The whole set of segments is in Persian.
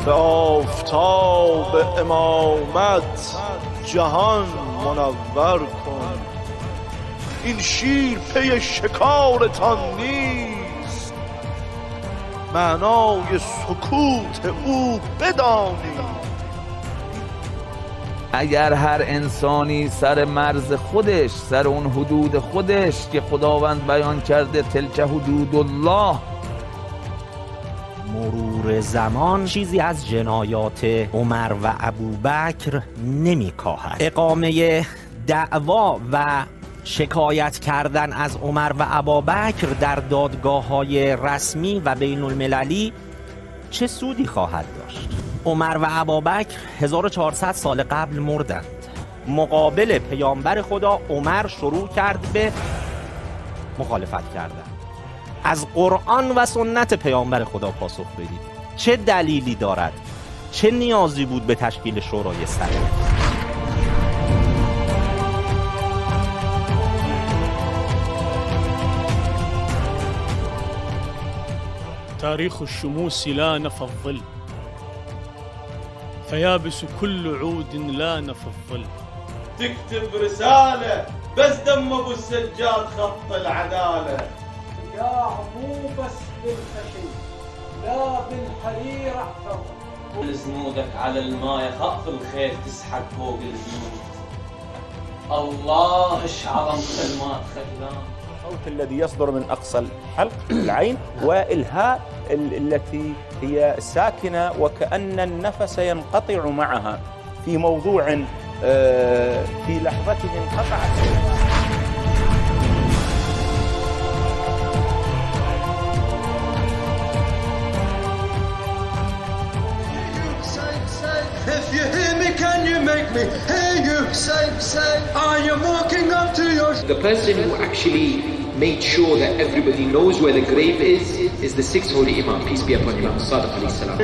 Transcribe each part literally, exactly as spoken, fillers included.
به آفتاب امامت جهان منور کن. این شیر پی شکارتان نیست، معنای سکوت او بدانید. اگر هر انسانی سر مرز خودش، سر اون حدود خودش که خداوند بیان کرده تلک حدود الله، مرور زمان چیزی از جنایات عمر و ابوبکر نمی‌کاهد. اقامه دعوا و شکایت کردن از عمر و ابوبکر در دادگاه‌های رسمی و بین المللی چه سودی خواهد داشت؟ عمر و ابوبکر هزار و چهارصد سال قبل مردند. مقابل پیامبر خدا عمر شروع کرد به مخالفت کردن. از قرآن و سنت پیامبر خدا پاسخ بدید. چه دلیلی دارد؟ چه نیازی بود به تشکیل شورای سرایی؟ تاريخ الشموس لان في الظل، فيابس كل عود لان في الظل. تكتب رسالة بس دم ابو السجاد خط العدالة. يا مو بس بالخشي لا بالحرير احفظ. سنودك على الماء خط الخير تسحق فوق البيوت. الله ايش عظم كلمات خجلان. الصوت الذي يصدر من أقصى الحلق العين والهاء التي هي ساكنة وكأن النفس ينقطع معها في موضوع في لحظته انقطعت. If you hear me, can you make me hear you? Say, say, I am walking up to your... The person who actually made sure that everybody knows where the grave is, is the sixth holy Imam, peace be upon him, Sadiq alayhi salam.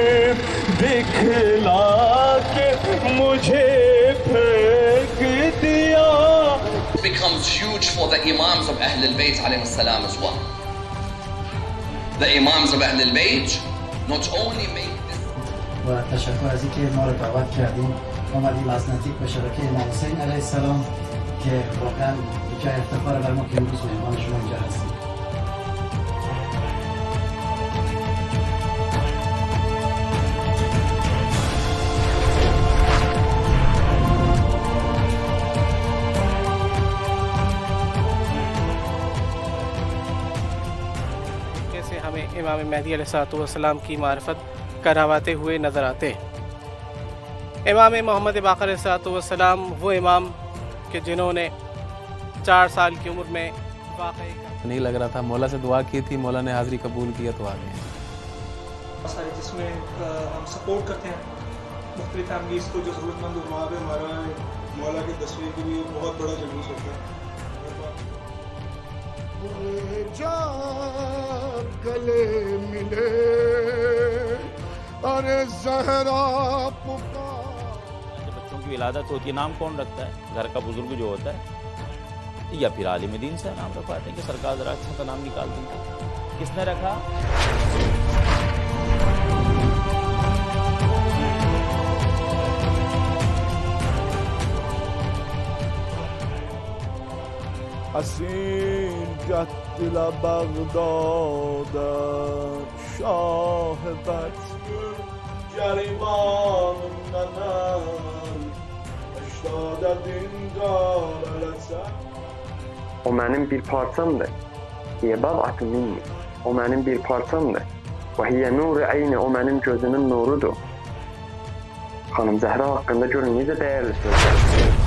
It becomes huge for the Imams of Ahl al-Bayt alayhi salam as well. The Imams of Ahl al-Bayt not only make و تشکر از اینکه ما رو دعوت کردیم اومدیم از نزدیک به شبکه امام حسین علیه السلام که واقعا جای افتخار بر ما که امروز مهمان شما اینجا هستیم. कैसे हमें इमाम मेहदी अलैहिस्सलाम की मारिफत करवाते हुए नजर आते हैं। इमाम मोहम्मद बाक़र अलैहिस्सलाम वो इमाम कि जिन्होंने चार साल की उम्र में वाक़ई नहीं लग रहा था, मौला से दुआ की थी, मौला ने हाज़िरी कबूल किया तो आ गए। सारे जिसमें हम सपोर्ट करते हैं मुख्तलिफ फैमिलीज़ को जो ज़रूरतमंद वहाँ पे हमारा मौला की तस्वीर के लिए बहुत बड़ा जुलूस होता है। गले मिले अरे ज़हरा पुकार। जब बच्चों की विलादत होती है नाम कौन रखता है? घर का बुजुर्ग जो होता है या फिर आलिम दीन से नाम रखवाते हैं कि सरकार जरा अच्छा सा नाम निकाल देंगे। किसने रखा? حسین جد دل بغداد شاه بطر گریبان ننن اشتاد دیندار لسن. O mənim bir parçamdır. Hiyə bad'atun minni. O mənim bir parçamdır. Və hiyə nuru ayni. O mənim gözümün nurudur. Xanım Zəhra haqqında görün necə dəyərli sözlər.